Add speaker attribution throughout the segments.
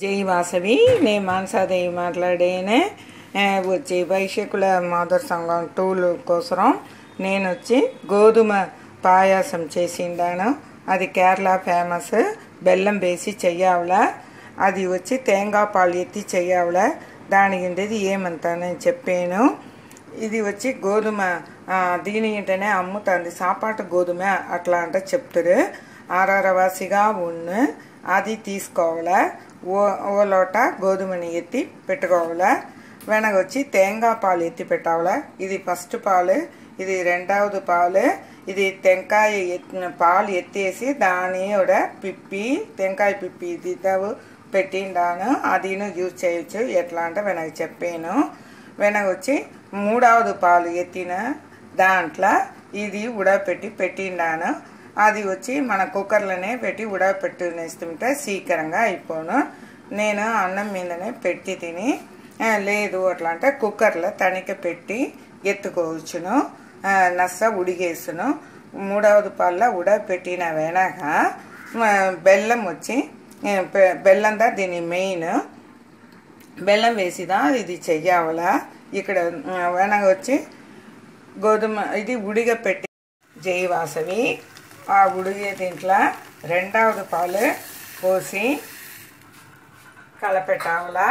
Speaker 1: జై వాసవి నేను మానసాదేవి మాట్లాడేనే వచ్చి వైశ్యకుల మాదర్ సంఘం టూల్ కోసం నేను వచ్చి గోధుమ పాయాసం చేసిండాను. అది కేరళ ఫేమస్. బెల్లం వేసి చెయ్యావులా, అది వచ్చి తేంగా పాలు ఎత్తి చెయ్యావులా, దానికి ఉండేది ఏమంతా నేను చెప్పాను. ఇది వచ్చి గోధుమ దీని ఇంటనే అమ్ముతుంది, సాపాటు గోధుమ అట్లా అంటే చెప్తారు. ఆరారవాసిగా ఉన్న అది తీసుకోవాలా, ఓ లోట గోధుమని ఎత్తి పెట్టుకోవాలా, వెనగొచ్చి తేంగా పాలు ఎత్తి పెట్టావాలా. ఇది ఫస్ట్ పాలు, ఇది రెండవది పాలు. ఇది టెంకాయ పాలు ఎత్తేసి దాని కూడా పిప్పి టెంకాయ పిప్పి ఇది పెట్టిండాను. అదిను యూజ్ చేయొచ్చు. ఎట్లా అంటే వెనక చెప్పాను. వెనగొచ్చి మూడవది పాలు ఎత్తిన దాంట్లో ఇది ఉడకపెట్టి పెట్టిండాను. అది వచ్చి మన కుక్కర్లోనే పెట్టి ఉడకపెట్టునేస్తుంటే శీఘ్రంగా అయిపోను. నేను అన్నం మీదనే పెట్టి తిని లేదు అట్లా అంటే కుక్కర్లో తణిక పెట్టి ఎత్తుకోవచ్చును. నస్స ఉడిగేసును. మూడవది పాల్లో ఉడకపెట్టిన వెనక బెల్లం వచ్చి బెల్లందా దీని మెయిన్. బెల్లం వేసిదా ఇది చెయ్యావలా. ఇక్కడ వెనక వచ్చి గోధుమ ఇది ఉడిగపెట్టి జై వాసవి ఆ ఉడిగే దీంట్లో రెండవది పాలు పోసి కలపెట్టావలా.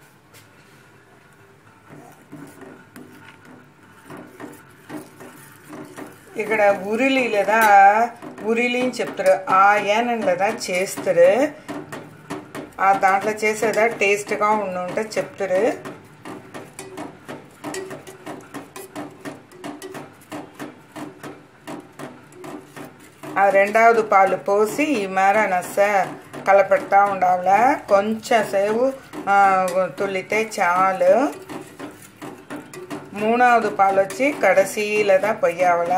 Speaker 1: ఇక్కడ ఉరిలి లేదా ఉరిలి అని చెప్తారు. ఆ ఏనం లేదా చేస్తారు. ఆ దాంట్లో చేసేదా టేస్ట్గా ఉంటే చెప్తారు. ఆ రెండవది పాలు పోసి ఈ మేర నస్స కలపెడతా ఉండాలా. కొంచెం సేపు తుల్లితే చాలు. మూడవది పాలు వచ్చి కడసీలదా పొయ్యావలా.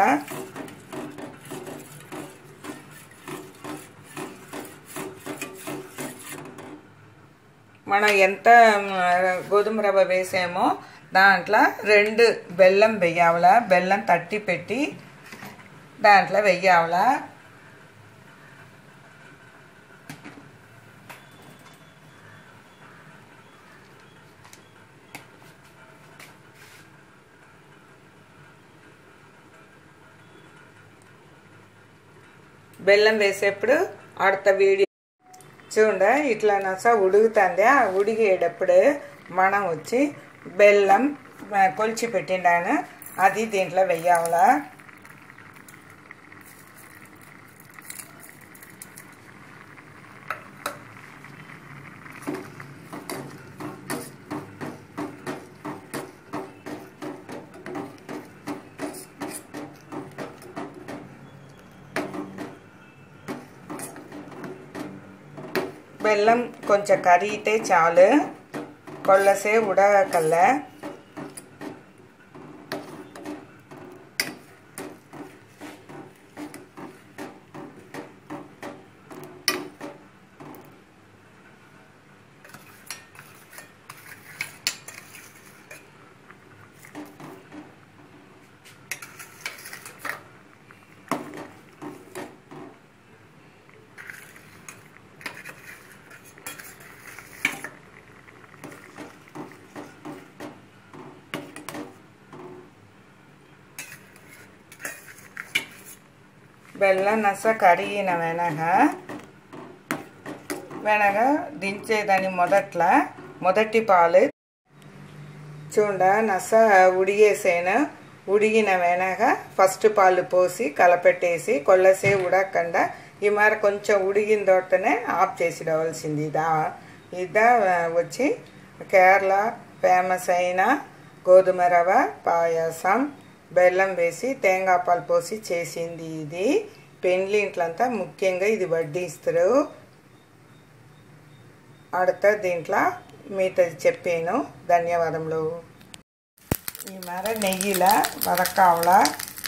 Speaker 1: మనం ఎంత గోధుమ రవ్వ వేసామో దాంట్లో 2 బెల్లం వెయ్యావలా. బెల్లం తట్టి పెట్టి దాంట్లో వెయ్యావలా. బెల్లం వేసేప్పుడు ఆడత వేడి చూడ ఇట్లా నస ఉడుగుతుంది. ఆ ఉడిగేటప్పుడు మనం వచ్చి బెల్లం కొలిచి పెట్టిండాను అది దీంట్లో వెయ్యావలా. బెల్లం కొంచెం కరిగితే చాలు. కొల్లసే ఉడకల్ల. బెల్లం నస కరిగిన వెనక దించేదాన్ని మొదటి పాలు చూడ నస ఉడిగేసాను. ఉడిగిన వెనక ఫస్ట్ పాలు పోసి కలపెట్టేసి కొల్లసే ఉడకకుండా ఈ మరి కొంచెం ఉడిగిన తోటనే ఆఫ్ చేసిడవలసింది. ఇదా వచ్చి కేరళ ఫేమస్ అయిన గోధుమ రవ్వ పాయసం. బెల్లం వేసి తేంగా పాలు పోసి చేసింది. ఇది పెండ్లి ఇంట్లంతా ముఖ్యంగా ఇది వడ్డిస్తారు. ఆడత దీంట్లో మిగతాది చెప్పాను. ధన్యవాదములు. ఈ మేర నెయ్యిలా వదకావలా.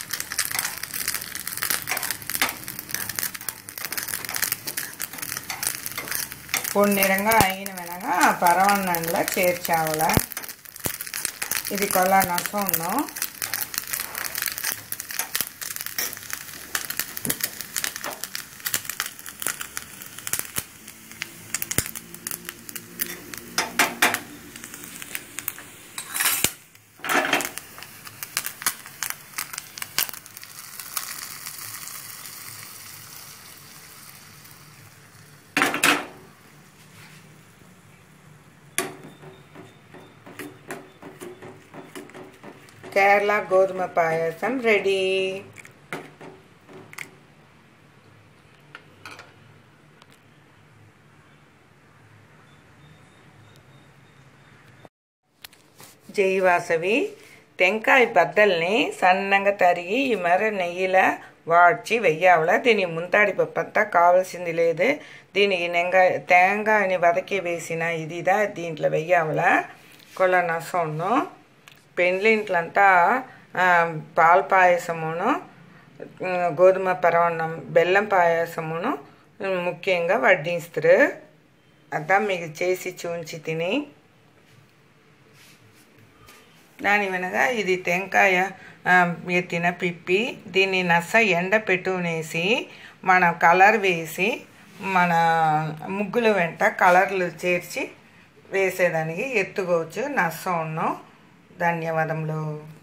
Speaker 1: పొన్నిరంగా అయిన వెనక పరవన్నంలో చేర్చావలా. ఇది కొల్ల నసం. కేరళ గోధుమ పాయసం రెడీ. జై వాసవి. టెంకాయ బద్దల్ని సన్నగా తరిగి ఈ మర నెయ్యిలా వాడ్చి వెయ్యావల. దీనికి ముంతాడి పప్పు అంతా కావాల్సింది లేదు. దీనికి తేంగాయని వదకి వేసిన ఇదిదా దీంట్లో వెయ్యావల. కొల్ల నసము పెండ్లింట్లంతా పాల పాయసమును గోధుమ పరవన్నం బెల్లం పాయసమును ముఖ్యంగా వడ్డిస్తారు. అదా మీకు చేసి చూంచి తిని దాని వెనక ఇది టెంకాయ ఎత్తిన పిప్పి. దీన్ని నస ఎండ పెట్టునేసి మనం కలర్ వేసి మన ముగ్గుల వెంట కలర్లు చేర్చి వేసేదానికి ఎత్తుకోవచ్చు. నస ఉన్నాం. ధన్యవాదములు.